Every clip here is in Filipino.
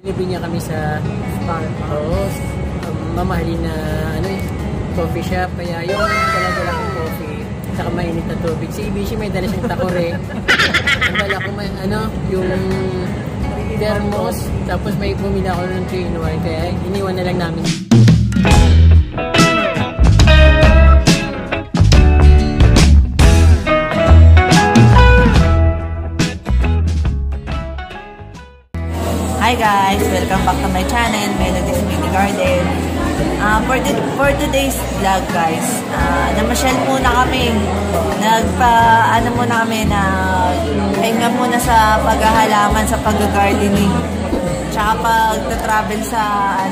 Libre niya kami sa mamahalin na coffee shop. Kaya yung dala-dala kong coffee, saka mainit na tubig. Si Ibishi may dala siyang takore. Ang dala ko may yung thermos. Tapos may bumili ako ng 3-in-1. Kaya iniwan na lang namin. Hi guys! Welcome back to my channel, Melody's Mini Garden. For today's vlog guys, namasyal muna kami. Muna kami na pahinga muna sa paghahalaman, sa pag-gardening. Tsaka pag-travel sa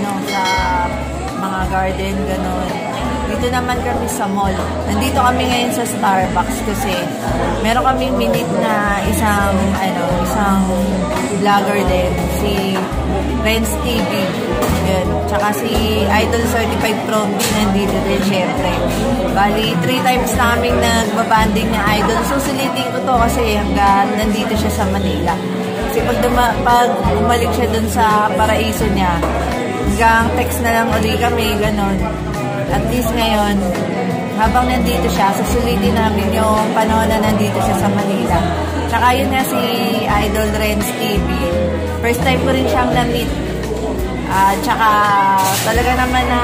mga garden, gano'n. Dito naman kami sa mall. Nandito kami ngayon sa Starbucks kasi meron kaming minute na isang vlogger din, si Renz TV. Yun. Tsaka si Idol Certified Pro nandito din syempre. Bali, 3 times na kaming nagbabanding na Idol. Susulitin ko to kasi hanggang nandito siya sa Manila. Kasi pag umalik siya dun sa paraiso niya, hanggang text na lang ulit kami, ganon. At least ngayon, habang nandito siya, susulitin namin yung panahon na nandito siya sa Manila. Tsaka yun nga si Idol Renz TV. First time ko rin siyang na-meet. Tsaka talaga naman na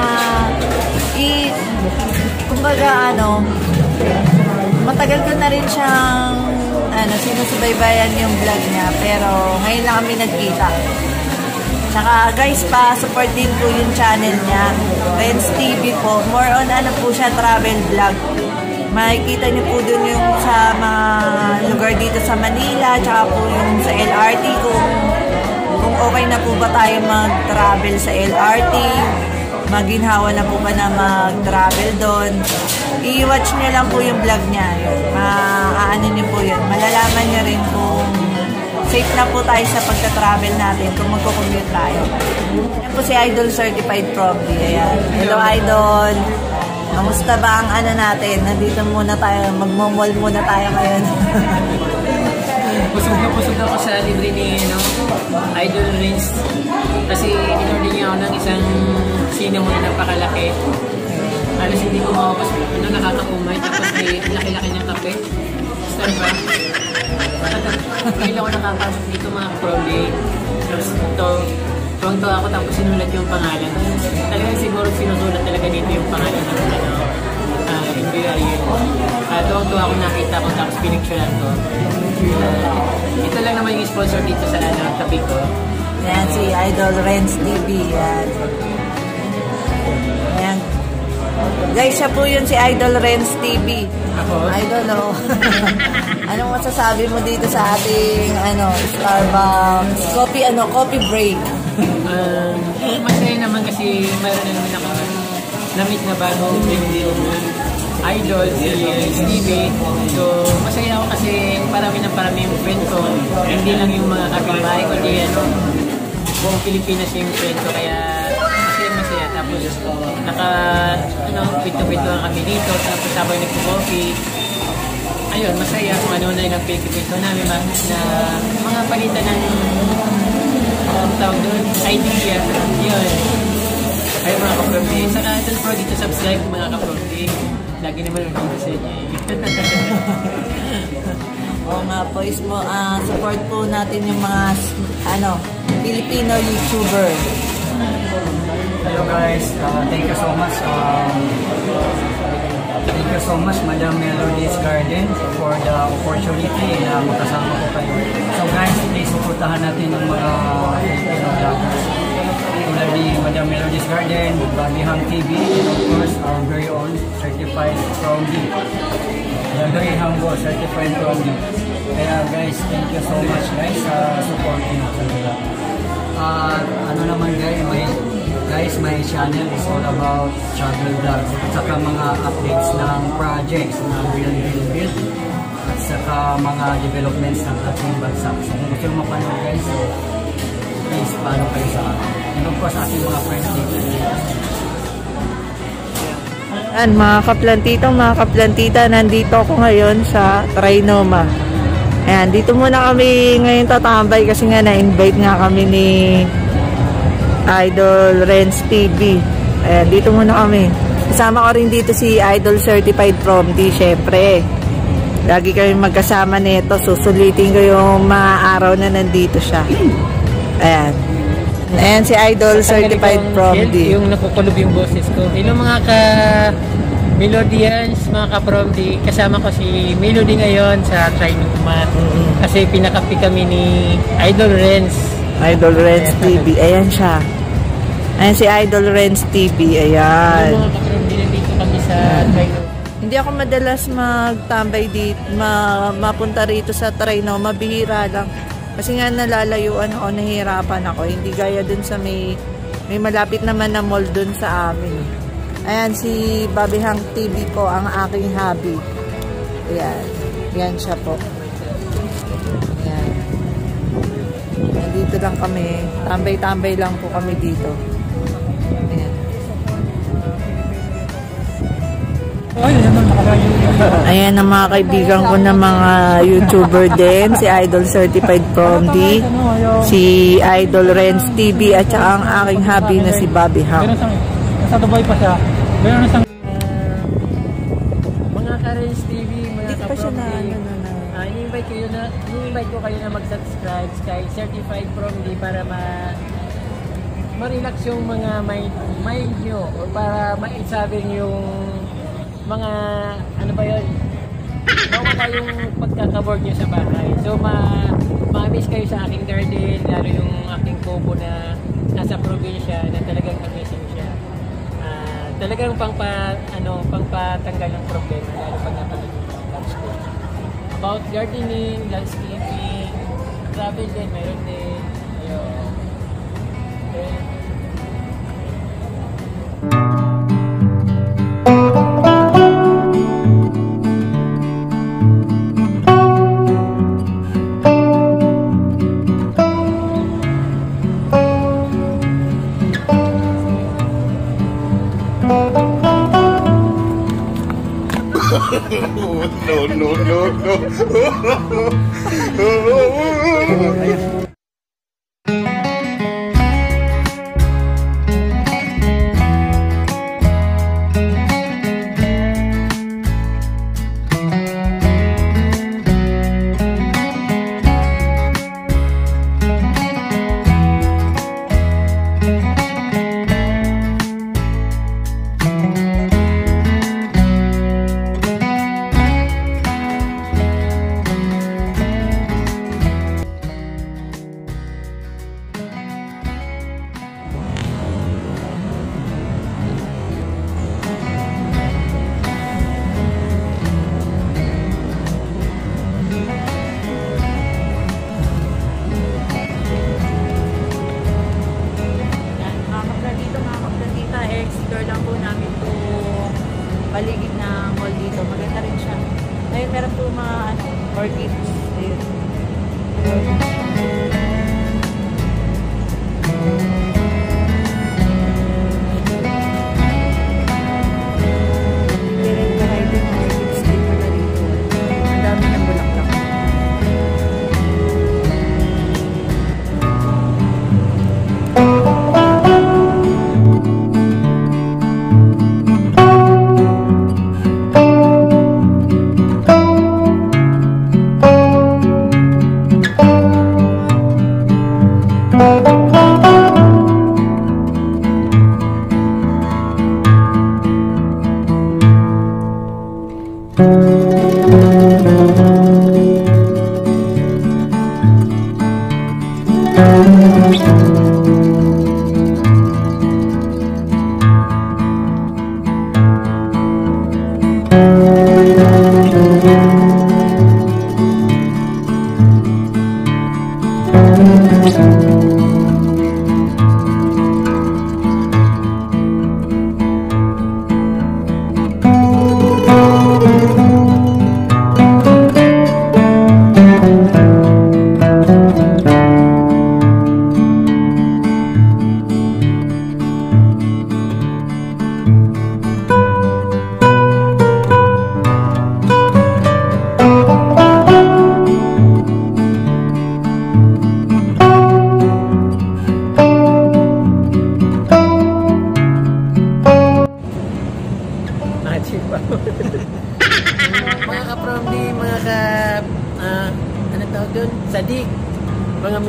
kumbaga matagal ko na rin siyang sinusubaybayan yung vlog niya. Pero ngayon lang kami nagkita. Tsaka guys, pa-support din po yung channel niya, Renz TV po. More on po siya, travel vlog. Makikita niyo po dun yung sa mga lugar dito sa Manila, tsaka po yung sa LRT kung okay na po ba tayo mag-travel sa LRT, maginhawa na po ba na mag-travel doon. I-watch niyo lang po yung vlog niya. Niyo po yun. Malalaman niyo rin kung safe na po tayo sa pagta-travel natin kung magko-commute tayo. Yan po si Idol Certified Pro. Ayan. Hello Idol! Kamusta ba ang natin? Nandito muna tayo, magmamall muna tayo ngayon. Pusog ako sa libre ni Idol Renz. Kasi inorder niya ako ng isang cinnamon na napakalaki. Alas hindi ko makapas. Nakakakumay. Tapos may laki-laki ng kape. Starbucks. Ngayon ako nakakasok dito mga probably. Tapos tuwang-tuwa ako tapos sinulat yung pangalan. Talagang siguro sinusulat talaga dito yung pangalan ng tuwang-tuwa ako nakita ko tapos pinicturean ko. Ito lang naman yung sponsor dito sa tabi ko. Yan si Idol Renz TV. Yan. Ayan. Guys, siya po yun si Idol Renz TV. Ako? Idol, Anong masasabi mo dito sa ating Starbucks coffee break? Masaya naman kasi mayroon na naman ako na-meet na bagong Idol, si Stevie. So, masaya ako kasi parami yung friend ko. Hindi lang yung mga kapitbahay, kundi buong Pilipinas yung friend ko. Kaya masaya. Tapos, pinto-pintuan kami dito. Tapos, habang nagpo-coffee, ayun, masaya kung ano na yung nagpipinto namin na mga palitan ng tawag doon, idea. Yun. Ayun mga kaprofi. Saka don't forget to subscribe mga kaprofi. Lagi naman yung dito sa inyo. Oo nga po, support po natin yung mga Filipino YouTuber. Hello guys, thank you so much. Thank you so much, Madam Melody's Garden, for the opportunity na makasama ko kayo. So guys, please supportahan natin yung mga Filipino vloggers. Tulad ni Madam Melody's Garden, Bagihang TV, and of course, our very own Certified Pro D. The very humble Certified Pro D. Kaya guys, thank you so much guys sa support nyo. Guys, my channel is all about travel vlogs at saka mga updates ng projects ng build at saka mga developments ng ating bansa. So kung gusto nyo mapanood guys, so please follow kayo sa akin. And of course, ating mga friends dito. Yan, mga kaplantita, nandito ako ngayon sa Trinoma. Ayan, dito muna kami ngayon tatambay kasi nga na-invite nga kami ni Idol Renz TV. Ayan, dito muna kami. Kasama ko rin dito si Idol Certified From D, syempre. Lagi kami magkasama nito. Susulitin ko yung mga araw na nandito siya. Ayan. Ayan si Idol Certified From D. Yung nakukulob yung boses ko. Hello mga Melodians, mga ka-From D. Kasama ko si Melody ngayon sa Trinuma. Kasi pinakapi kami ni Idol Renz. Idol Renz TV. Ayan siya. Ayan si Idol Renz TV. Ayan. Mga ka-From D, nandito kami sa Trinuma. Hindi ako madalas magtambay dito, mapunta rito sa Trinoma. Mabihira lang. Kasi nga nalalayuan ako, nahihirapan ako. Hindi gaya dun sa may malapit naman na mall dun sa amin. Ayan, si Bobby Hang TV po, ang aking hobby. Ayan. Yan siya po. Ayan. Nandito lang kami. Tambay-tambay lang po kami dito. Ayan. Ayan ang mga kaibigan ko na mga YouTuber din. Si Idol Certified From D, si Idol Renz TV, at saka ang aking hobby na si Bobby Hang. Nasa Dubai pa siya. Meron na siyang Mga ka-Renz TV, mga Dito pa siya ka-From D. na. I-invite ko kayo na mag-subscribe kay Certified From D para ma-relax yung mga mind nyo o para maisabi yung mga ano ba yun, mawala yung pagkakaboard nyo sa bahay. So ma-miss kayo sa aking garden, lalo yung aking kubo na nasa probinsya na talagang amazing siya. Talagang pangpatanggal ng problema, lalo pag napag-landscape ko. About gardening, landscaping, travel din, meron din. Ayun. Okay. No, no, no, no. Paligid na mall dito. Maganda rin siya. Ayun, meron po mga orchids. Ayun. Meron variety ng orchids din pala dito. Ang dami ng bulaklak.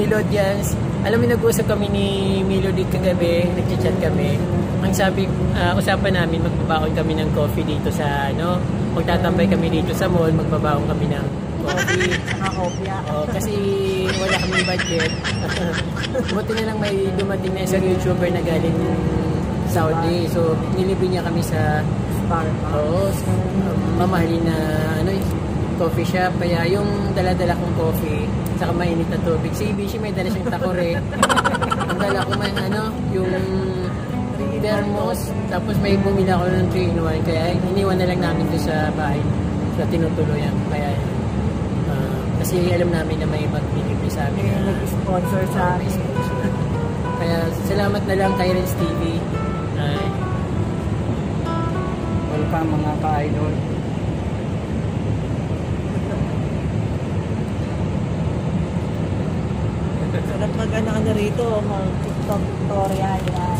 Melodians. Alam mo, nag-uusap kami ni Melody kagabi, nag-chat kami. Ang sabi, usapan namin, magbabaon kami ng coffee dito sa, magtatambay kami dito sa mall, magbabaon kami ng coffee. Saka kopya. Kasi wala kaming budget. Buti na lang may dumating na isang YouTuber na galing Saudi. So, nilibre niya kami sa mamahalin na coffee shop. Kaya yung dala-dala kong coffee, saka mainit na tubig. Si Bishi may dala siyang takore. Ang dala ko man yung thermos. Tapos may bumili ako ng 3-in-1. Kaya iniwan na lang namin doon sa bahay sa tinutuluyan. Kaya kasi alam namin na may magbibigay sa amin. Nag-sponsor sa amin. Kaya salamat na lang kay Renz TV. Welcome mga ka-idol. Sarap mag-ano rito, mag-TikTok tutorial yan.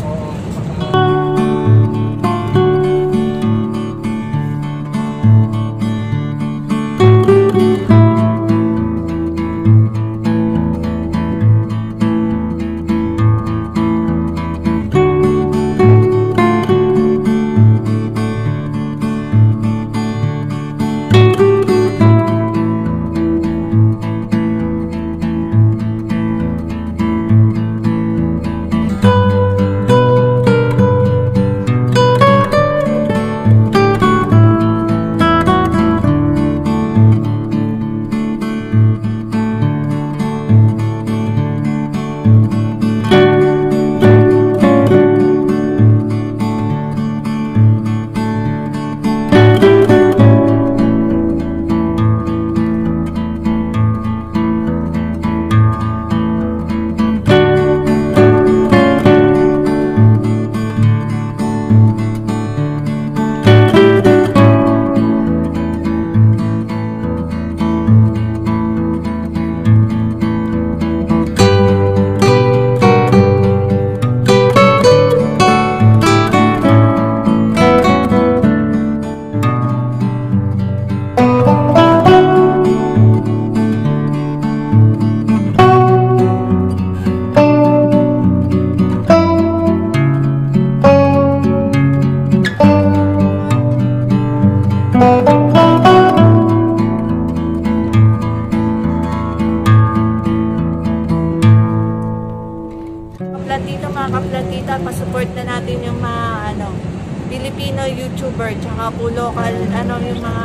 Kaplatita, pasupport na natin yung mga Filipino YouTuber tsaka po local yung mga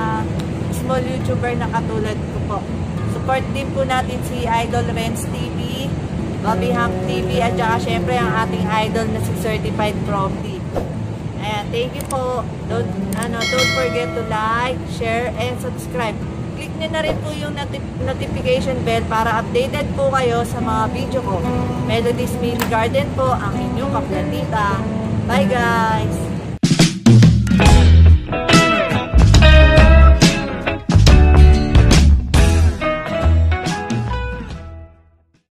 small YouTuber na katulad ko po. Support din po natin si Idol Renz TV, Bobby Hank TV at saka syempre ang ating idol na si Certified Profi. Ayan, thank you po. Don't forget to like, share and subscribe. Click nyo na rin po yung notification bell para updated po kayo sa mga video ko. Melody's Mini Garden po, ang inyong kaplatita. Bye guys!